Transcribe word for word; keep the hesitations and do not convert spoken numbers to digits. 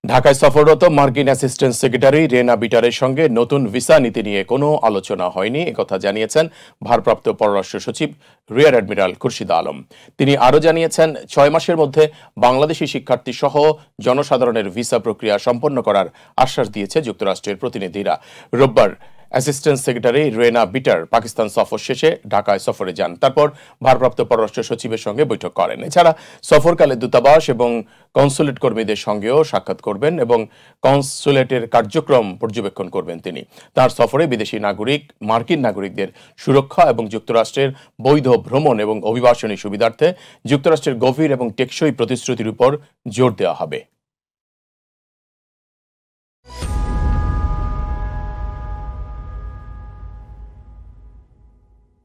ঢাকায় সফররত মার্কিন অ্যাসিস্ট্যান্ট সেক্রেটারি রেনা বিটারের সঙ্গে নতুন ভিসা নীতি নিয়ে কোনো আলোচনা হয়নি একথা জানিয়েছেন ভারপ্রাপ্ত পররাষ্ট্র সচিব রিয়ার অ্যাডমিরাল খুরশিদ আলম। তিনি আরও জানিয়েছেন, ছয় মাসের মধ্যে বাংলাদেশি শিক্ষার্থী সহ জনসাধারণের ভিসা প্রক্রিয়া সম্পন্ন করার আশ্বাস দিয়েছে যুক্তরাষ্ট্রের প্রতিনিধিরা। রোববার assistant secretary Rena Bitter Pakistan সফর শেষে ঢাকায় সফরে যান, তারপর ভারপ্রাপ্ত পররাষ্ট্র সচিবের সঙ্গে বৈঠক করেন। এছাড়া সফরকালে দূতাবাস এবং কনসুলেট কর্মীদের সঙ্গেও সাক্ষাৎ করবেন এবং কনসুলেটের কার্যক্রম পর্যবেক্ষণ করবেন তিনি। তার সফরে বিদেশি নাগরিক, মার্কিন নাগরিকদের সুরক্ষা এবং যুক্তরাষ্ট্রের বৈধ ভ্রমণ এবং অভিবাসনী সুবিধার্থে যুক্তরাষ্ট্রের গভীর এবং টেকসই প্রতিশ্রুতির উপর জোর দেওয়া হবে।